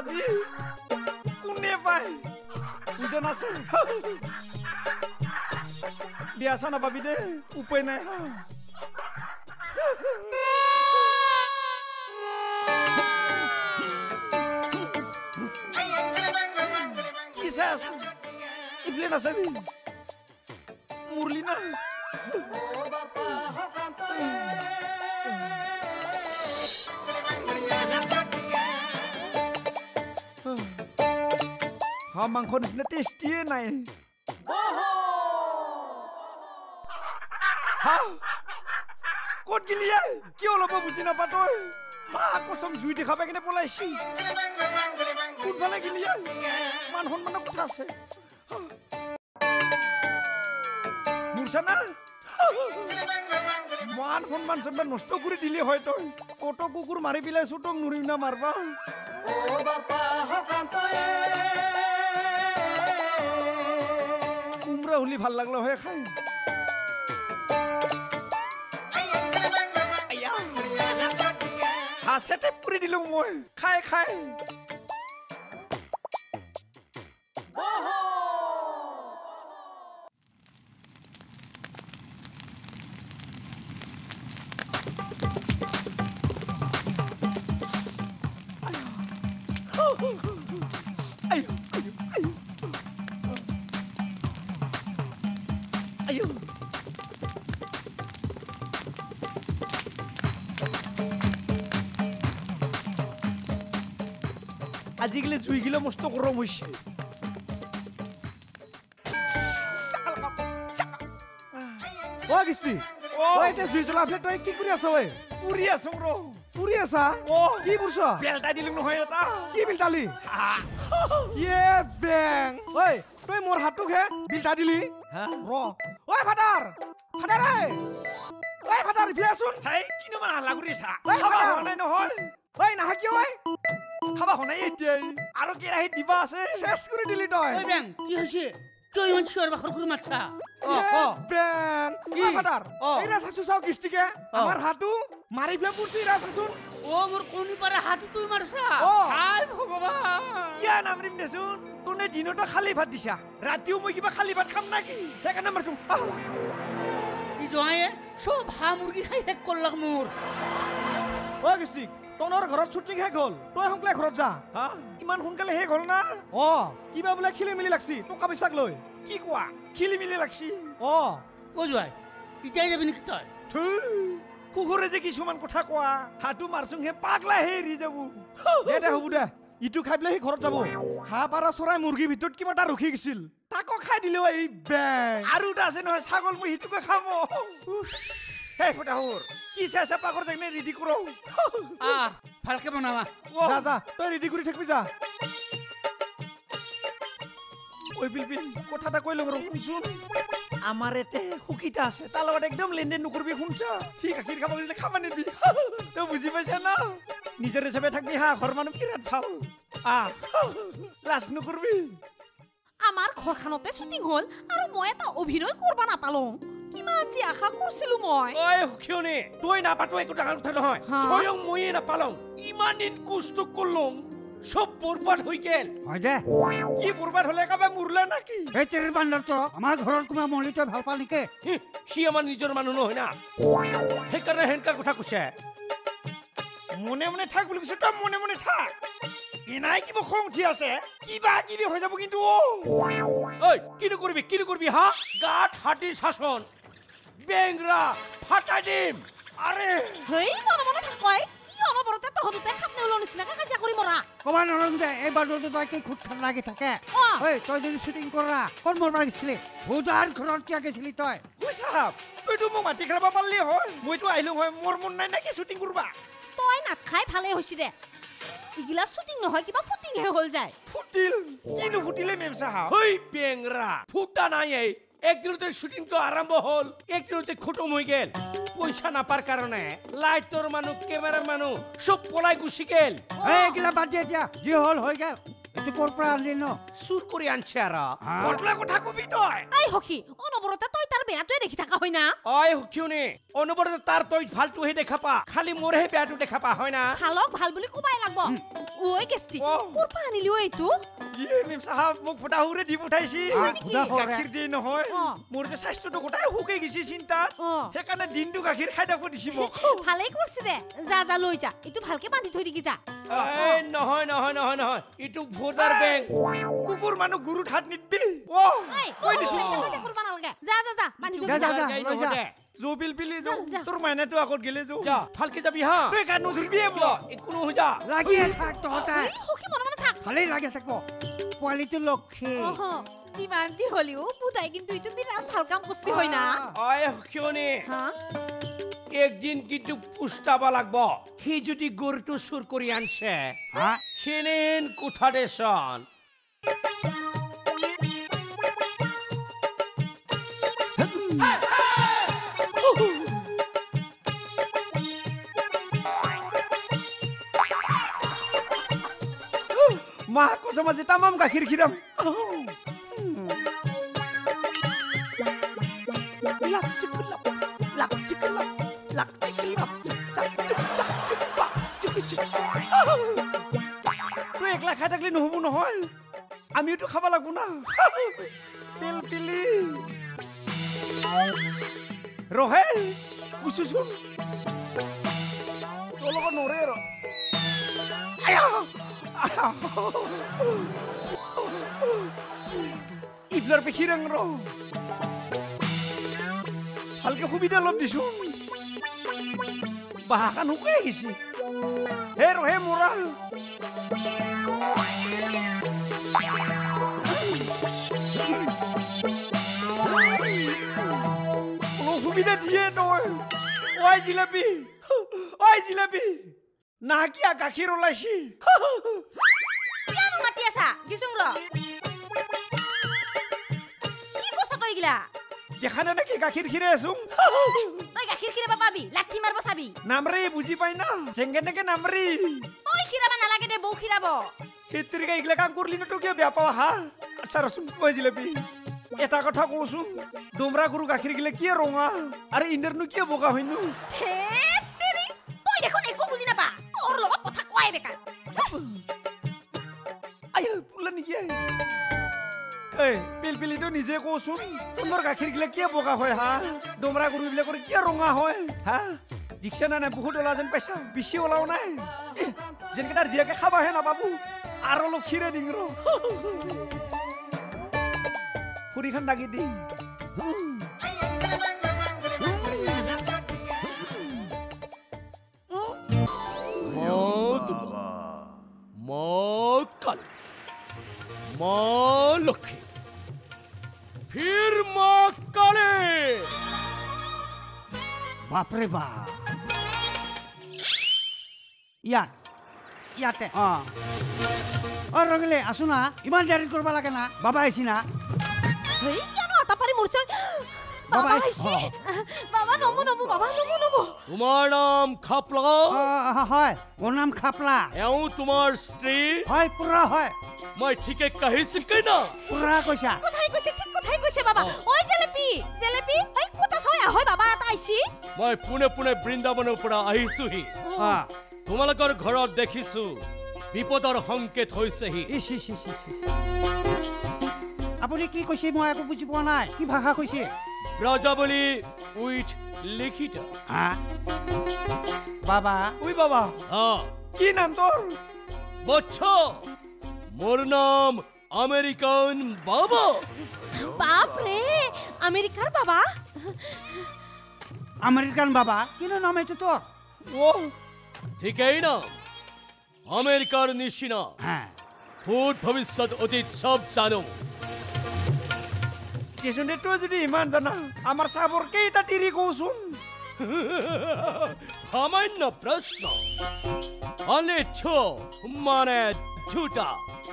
আজি কোনে পায় বুজন আছে বিয়া চা নাপাবি দে উপায় নাই কি চাই আছ ইফলে নাচাবি মুরলি না हाँ मांखो निसना टेस्टी है ना हाँ कोट गिली है क्यों लोगों बुझी ना पातो है माँ को सम जुई दिखा पे किने पोलाई शी कुछ वाला गिली है मान होन मनो कुछ आसे मुर्शना मान होन मान सब नष्टो कुरी दिले होय तो कोटो कुकुर मारी बिलाई सुटो मुरी ना मारबा ओ बापा हो कांतोए हुली ভাল লাগলো হয়ে খাই হাসেতে পুরি দিলু মই খাই খাই আজিকালি জুই গিলো মস্ত গরম হইছে ও গিস্তি ও এটা জুই জ্বলা ফলে তুই কি কৰি আছ ওই পুরি আছ ৰ পুরি আছা ও কি পুরছ বেলটা দিলু নহয় এটা কি বেলটালি ইয়ে বেং ওই তুই মোর হাতক হে বেলটা দিলি ৰ ওই ফাটার ফাটার ওই ফাটার বিয়াছুন হেই কিনো মান হাল্লা কৰিছা খাবা হনাই নহয় ওই না কি ওই খাবা হনাই এতিয়াই আৰু কেৰাহী দিবা আছে শেষ কৰি দিলি তই ওই বেং কি হইছে তুই ইমান চিঞৰ বাখৰ কৰি মাতছা বেং কি ফাটার এইরা সাসু চাও কিস্তিকে আমার হাতু মারি ফেলে পুরছি রা সাসুন ও মোর কোনি পারে হাতু তুই মারছা হাই ভগবান ইয়া নামরিম দেছুন তোনে দিনটো খালি ভাত দিছা রাতিও মই কিবা খালি ভাত খাম নাকি সেইকাৰণে মারছুম ই জয়ে সব হা মুরগি খাই শেষ করলাক মোর ও কিস্তি তোনৰ ঘৰত শুটিং হে গল তই হংকলে ঘৰত যা ইমান সোনকালে হে গল না কিবা বোলে খিলি মিলি লাগছি টকা পইচাক লৈ কি কোৱা খিলি মিলি লাগছি ও জয় ইটাই যাবি নেকি তই কুকুৰে যে কিছুমান কথা কোৱা হাতু মাৰছুং হে পাগলা হেৰি যাবো দে হ'ব দে ইটো খাই পেলাই ঘৰত যাব হা পাৰা চৰাই মুৰ্গী ভিতৰত কিবা এটা ৰখি গিছিল তাকো খাই দিলে এই বেং আৰু এটা আছে নহয় ছাগল মই হিতুকে খাম হে ফটাহুৰ কি চাইছা পাগৰ জেগনে ৰেডি কৰৌ ভালকে বনাবা যা যা তই ৰেডি কৰি থাকিবি যা ওই বিলবিল কথা এটা কৈ লং ৰ শুনচোন আমার এতে হুকিটা আছে তার লগত একদম লেনদেন নকরবি শুনছা ঠিক আখির খাব গেলে খাবা নিবি তো বুঝি পাইছা না নিজের হিসাবে থাকবি হা ঘর মানুষ বিরাট ভাল লাজ নকরবি আমার ঘরখানতে শুটিং হল আর মই এটা অভিনয় করবা না পালং কিমান যে আশা করছিলু মই ওই হুকিওনি তুই না পাটো একো ডাঙৰ কথা নহয় স্বয়ং মইয়ে না পালং ইমান দিন কষ্ট করলং সব বরবাদ হই গেল হয় দে কি বরবাদ হলে কবে মুরলা নাকি এই তেৰ বান্দৰ তো আমাৰ ঘৰৰ কোনা মলিতে ভাল পা নিকে সি আমাৰ নিজৰ মানুহ নহয় না সেইকাৰণে হেনকা কথা কৈছে মনে মনে থাক বুলি কৈছে তই মনে মনে থাক এনাই কিবা খং উঠি আছে কিবা কিবি হৈ যাব কিন্তু ঐ কিনো কৰিবি হা গাত হাতি শাসন বেংৰা ফাটা দিম আৰে হেই মনে মনে থাক কই কি অনবৰতে তহতে খাপনে ওলো নিচিনা কাজিয়া কৰি মৰা কবা নৰং দে এই বান্দৰটো তই কি খুট খান লাগি থাকে ঐ তই যদি শুটিং কৰা কোন মৰবা গিছিলি ভুদাৰ ঘৰত কিয়া গিছিলি তই বুঝাব তুইতো মোক মাটি খাব পাৰলি হয় মইতো আহিলো হয় মোৰ মন নাই নাকি শুটিং কৰবা তই না খাই ভালে হৈছি দে ইগিলা শুটিং নহয় কিবা ফুটিং হে হল যায় ফুটিল কিনো ফুটিলে মেম সাহেব হই বেংৰা ফুটা নাই এই একদিনতে শুটিং তো আরম্ভ হল একদিনতে খতম হই গেল পয়সা না পার কারণে লাইটর মানুষ ক্যামেরার মানুষ সব পলাই গুছি গেল এই গিলা বাদ দিয়া দিয়া জি হল হৈ গেল এইটো ক'ৰ পৰা আনিলি ন চুৰ কৰি আনছে আৰু হা? বদলা কথা কবি তই এই সখী অনবৰতে তই তাৰ বেয়াটোৱে দেখি থাকা হয় না অই হুকিউনি অনবৰতে তাৰ তই ভালটোহে দেখা পা খালি মোৰহে বেয়াটো দেখা পা হয় না ভালক ভাল বুলি কবাই লাগব ঐ কেষ্টি অ। ক'ৰ পৰা আনিলি ঐ এইটো ইয়ে মেম সাহেব মোক ফুটাহুৰে দি পঠাইছি নেকি? গাখীৰ দিয়ে নহয় অ। মোৰ যে স্বাস্থ্যটো গোটাই শুকাই গৈছে চিন্তাত অ। সেইকাৰণে দিনটো গাখীৰ খাই থাকো দিছি মোক ভালেই কৰিছে দে যা যা লৈ যা এইটো ভালকে বান্ধি থৈ দিবি যা এই নহয় নহয় নহয় নহয় ইটো ভোটাৰ বেংক কুকুৰ মানুহ গুৰুত হাত নিদবি অ এই কৈ দিছো চিন্তা কৰিব নালাগে যা যা যা বান্ধি থৈ যা, দিবি যা, যা লৈ যা। জো বিল পিলি যা, যাও যা। তোৰ মাইনাটো আগত গেলে যাও যা ভালকে যাবি হা তই কাট নধৰিবি বোলা একো নহয় যা লাগিয়ে থাক তহঁতে এই সখী মনে মনে থাক ভালেই লাগি থাকিব পোৱালিটো লক্ষী অহ যিমান যি হলিও বুধাই কিন্তু এইটো বিৰাট ভাল কাম করছি হয় না অই কিয়নি হা একদিন কিন্তু পুষ্টাবা লাগব সি যদি গৰুটো চুৰ কৰি আনছে হা সেনেন কোঠাতে চন মা কসম আছে তামাম গাখীৰ খিৰাম তুই একলা খাই থাকলে নহব নহয় আমিওতো খাব লাগব না পিল পিলি ৰহে কুচুচোন তোৰ লগত নৰে ৰ ইবলাৰ পেখিৰাং ৰ ভালকে সুবিধা অলপ দিছো বাহাকান শুকাই গেছি হে ৰহে মৰা কোনো সুবিধা দিয়ে তই ঐ জিলাপি না কিয়া গাখীৰ ওলাইছি কেন মাতি আছা গিসুং ৰ কি কষ্ট কই গিলা দেখা না নাকি গাখীৰ খিৰে আছো তই গাখীৰ খিৰাবা পাবি লাঠি মাৰব চাবি নামৰে বুজি পাই না চেংগে নেকে নামৰি তই খিৰাবা নালাগে দে বৌ খিৰাব সেইতৰিকা এইগিলা কাম কৰিলি ন তই কিয় বেয়া পাৱা হা আচ্ছা ৰচোন ঐ জিলাপি এটা কথা কওঁচোন ডোমৰা গৰু গাখীৰ গিলা কিয় ৰঙা আৰু ইন্দ্ৰনো কিয় বগা হয়নো ধেত তেৰি তই দেখোন একো বুজি নাপা তোৰ লগত কথা কোৱাই বেকাৰ আই পুলা নেকি এই পিলপিলিটো নিজে কওঁচোন তোমাৰ গাখীৰ গিলা কিয় বগা হয় হা ডোমৰা গৰু বিলাকৰ কিয় ৰঙা হয় হা দীক্ষা নাই বহুত ওলা যেন পাইছা বেছি ওলাও নাই যেনেকে তাৰ জীয়াকে খাবাহে নাপাবো আৰু অলপ খিৰে দিং ৰ খুৰীখন দাগি দিম লক্ষ্মী ফির মা কালে বাপৰে বাপ ইয়াতে ৰঙিলে আছো না ইমান জাৰি কৰিব লাগে না বাবা আহিছি না হেই কেন আটা পাৰি মৰছ বাবা বাবা আইছি বাবা নমো বাবা নমো তোমার নাম খাপলা হয় মোৰ নাম খাপলা এও তোমার স্ত্রী হয় পুৰা হয় মই ঠিকে কাহিছিল কে না পুৰা কৈছা কোথায় কইছে ঠিক কোথায় কইছে বাবা ওই জেলেপি এই কোটা ছয় হয় বাবা আটা আইছি মই পুনে পুনে বৃন্দাবনৰ পৰা আহিছোহি তোমালোকৰ ঘৰত দেখিছো বিপদৰ সংকেত হৈছেহি ইস আপুনি কি কৈছে মই একো বুজি পোৱা নাই কি ভাষা কৈছে ব্ৰজাবলী উইথ লিখিত বাবা উই বাবা কি নাম তোর বচ্চ মোর নাম আমেরিকান বাবা বাপ রে আমেরিকার বাবা আমেরিকান বাবা কিনো নাম এইটো তোৰ ও ঠিকই না আমেরিকার নিশিনা ভূত ভবিষ্যৎ অতীত সব জানো কেশনে তো যদি ইমান জানা আমার সাবর কেইটা টিরি কওছুন সামান্য প্রশ্ন অনিচ্ছ মানে ঝুটা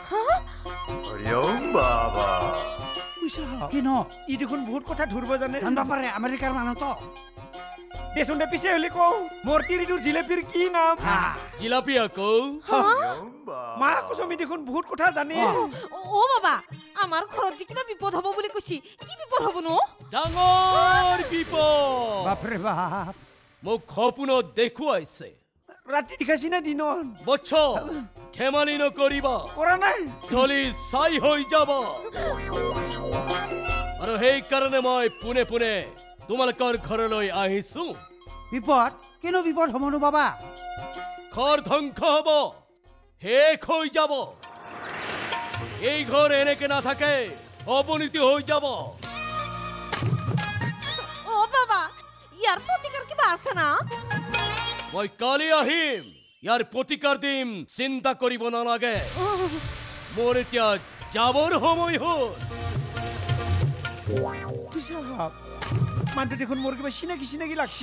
বাবা কিনো ই দেখোন বহুত কথা ধরব জানে জানবা পাৰে আমেৰিকাৰ মানুহ তো দেচোন দে পিছে হলি কওঁ মোৰ তিৰিটোৰ জিলেপিৰ কি নাম জিলাপি আকৌ মা কুচমি দেখোন বহুত কথা জানে অ বাবা আমাৰ ঘৰত যে কিবা বিপদ হ'ব বুলি কৈছি কি বিপদ হ'ব নো ডাঙৰ বিপদ বাপৰে বাপ মোক সপোনত দেখুৱাইছে ৰাতি দেখাইছি না দিনত বচ্চ ধেমালি নকৰিবা কৰা নাই চলি চাই হৈ যাব আৰু সেইকাৰণে মই পোনে পোনে তোমালোকৰ ঘৰলৈ আহিছো বিপদ কিনো বিপদ হ'বনো বাবা ঘৰ ধ্বংস হ'ব শেষ হৈ যাব এই ঘৰ এনেকে নাথাকে অৱনীতি হৈ যাব অ বাবা ইয়াৰ প্ৰতিকাৰ কিবা আছে না মই কালি আহিম ইয়াৰ প্ৰতিকাৰ দিম চিন্তা কৰিব নালাগে মোৰ এতিয়া যাবৰ সময় হ'ল মানুহটো দেখোন মোৰ কিবা চিনাকি চিনাকি লাগছে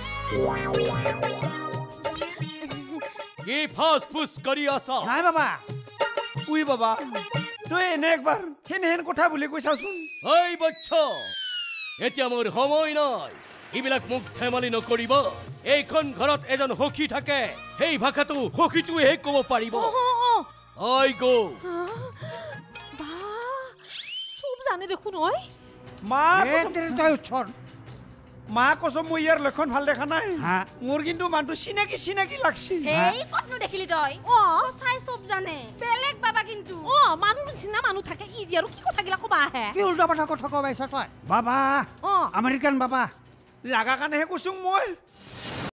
কি ফাঁস ফুস কৰি আছা নাই বাবা উই বাবা তই এনে একবাৰ হেন কথা বুলি কৈ চাচোন ঐ বচ্চ এতিয়া মোৰ সময় নাই এইবিলাক মোক ধেমালি নকৰিব এইখন ঘৰত এজন সখী থাকে সেই ভাষাটো সখীটোৱেহে ক'ব পাৰিব ঐ গো বা চব জানে দেখোন ঐ মা তই উচ্চৰ মা কচম মই ইয়াৰ লক্ষণ ভাল দেখা নাই হা? মোৰ কিন্তু মানুহটো চিনাকি চিনাকি লাগছে এই কতনো দেখিলি তই অ চাই চব জানে বেলেগ বাবা কিন্তু অ মানুহ নিচিনা মানুহ থাকে ইজি আৰু কি কথাগিলা ক'বা আহে কি উল্টা পাল্টা কথা ক'ব আহিছ তই বাবা অ আমেৰিকান বাবা লাগা কাৰণেহে কৈছো মই